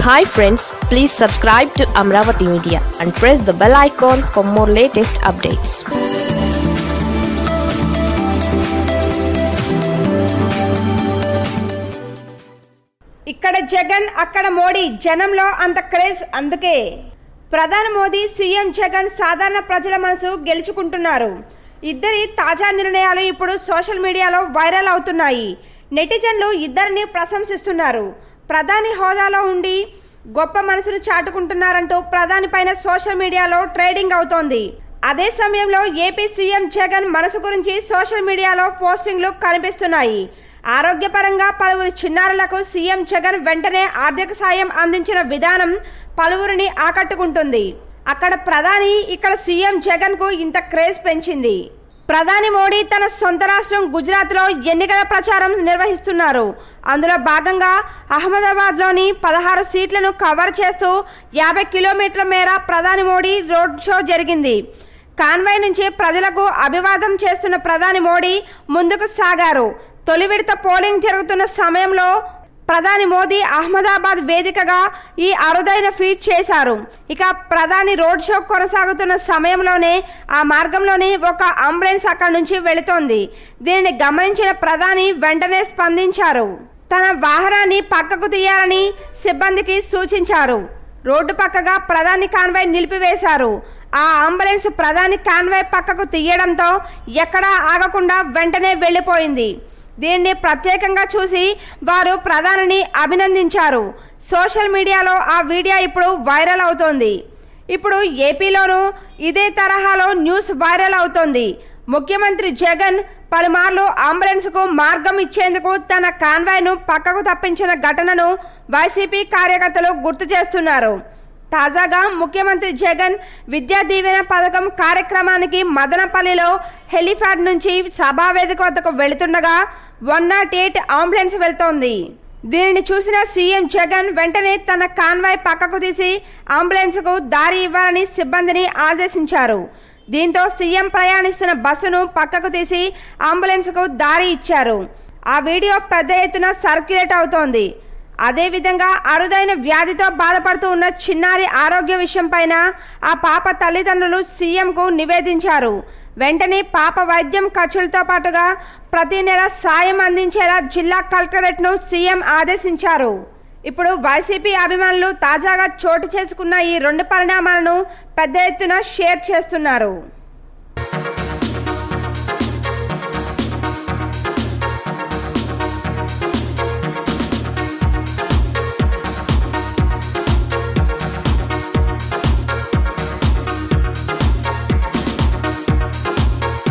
Hi friends, please subscribe to Amaravathi Media and press the bell icon for more latest updates. ఇక్కడ జగన్ అక్కడ మోడీ జనంలో అంత craze అందుకే ప్రధాని మోదీ సీఎం జగన్ సాధారణ ప్రజల మనసు గెలుచుకుంటున్నారు. ఇద్దరి తాజా నిర్ణయాలు ఇప్పుడు సోషల్ మీడియాలో వైరల్ అవుతున్నాయి. నెటిజన్లు ఇద్దరిని ప్రశంసిస్తున్నారు. ప్రధాని హోదాలో ఉండి గొప్ప మనసును చాటుకుంటున్నారంటూ ప్రధాని పైన సోషల్ మీడియాలో ట్రేడింగ్ అవుతోంది. అదే సమయంలో ఏపీ సీఎం జగన్ మనసు గురించి సోషల్ మీడియాలో పోస్టింగ్లు కనిపిస్తున్నాయి. ఆరోగ్యపరంగా పలువురు చిన్నారులకు సీఎం జగన్ వెంటనే ఆర్థిక సాయం అందించిన విధానం పలువురిని ఆకట్టుకుంటుంది. అక్కడ ప్రధాని, ఇక్కడ సీఎం జగన్ కు ఇంత క్రేజ్ పెంచింది. ప్రధాని మోడీ తన సొంత రాష్ట్రం గుజరాత్లో ఎన్నికల ప్రచారం నిర్వహిస్తున్నారు. అందులో భాగంగా అహ్మదాబాద్లోని 16 సీట్లను కవర్ చేస్తూ 50 కిలోమీటర్ల మేర ప్రధాని మోడీ రోడ్ షో జరిగింది. కాన్వాయ్ నుంచి ప్రజలకు అభివాదం చేస్తున్న ప్రధాని మోడీ ముందుకు సాగారు. తొలి విడత పోలింగ్ జరుగుతున్న సమయంలో ప్రధాని మోదీ అహ్మదాబాద్ వేదికగా ఈ అరుదైన ఫీట్ చేశారు. ఇక ప్రధాని రోడ్ షో కొనసాగుతున్న సమయంలోనే ఆ మార్గంలోని ఒక అంబులెన్స్ అక్కడి నుంచి వెళుతోంది. దీనిని గమనించిన ప్రధాని వెంటనే స్పందించారు. తన వాహనాన్ని పక్కకు తీయాలని సిబ్బందికి సూచించారు. రోడ్డు పక్కగా ప్రధాని కాన్వాయ్ నిలిపివేశారు. ఆ అంబులెన్స్ ప్రధాని కాన్వాయ్ పక్కకు తీయడంతో ఎక్కడా ఆగకుండా వెంటనే వెళ్లిపోయింది. దీన్ని ప్రత్యేకంగా చూసి వారు ప్రధానిని అభినందించారు. సోషల్ మీడియాలో ఆ వీడియో ఇప్పుడు వైరల్ అవుతోంది. ఇప్పుడు ఏపీలోనూ ఇదే తరహాలో న్యూస్ వైరల్ అవుతోంది. ముఖ్యమంత్రి జగన్ పలుమార్లు అంబులెన్స్ కు మార్గం ఇచ్చేందుకు తన కాన్వాయ్ను పక్కకు తప్పించిన ఘటనను వైసీపీ కార్యకర్తలు గుర్తు చేస్తున్నారు. తాజాగా ముఖ్యమంత్రి జగన్ విద్యా దీవెన పథకం కార్యక్రమానికి మదనపల్లిలో హెలిప్యాడ్ నుంచి సభావేదిక వద్దకు వెళుతుండగా 108 అంబులెన్స్ వెళ్తోంది. దీనిని చూసిన సీఎం జగన్ వెంటనే తన కాన్వాయ్ పక్కకు తీసి అంబులెన్స్ కు దారి ఇవ్వాలని సిబ్బందిని ఆదేశించారు. దీంతో సీఎం ప్రయాణిస్తున్న బస్సును పక్కకు తీసి అంబులెన్స్ కు దారి ఇచ్చారు. ఆ వీడియో పెద్ద ఎత్తున సర్క్యులేట్ అవుతోంది. అదేవిధంగా అరుదైన వ్యాధితో బాధపడుతూ ఉన్న చిన్నారి ఆరోగ్య విషయం పైన ఆ పాప తల్లిదండ్రులు సీఎంకు నివేదించారు. వెంటనే పాప వైద్యం ఖర్చులతో పాటుగా ప్రతి నెల సాయం అందించేలా జిల్లా కలెక్టరేట్ను సీఎం ఆదేశించారు. ఇప్పుడు వైసీపీ అభిమానులు తాజాగా చోటు చేసుకున్న ఈ 2 పరిణామాలను పెద్ద ఎత్తున షేర్ చేస్తున్నారు.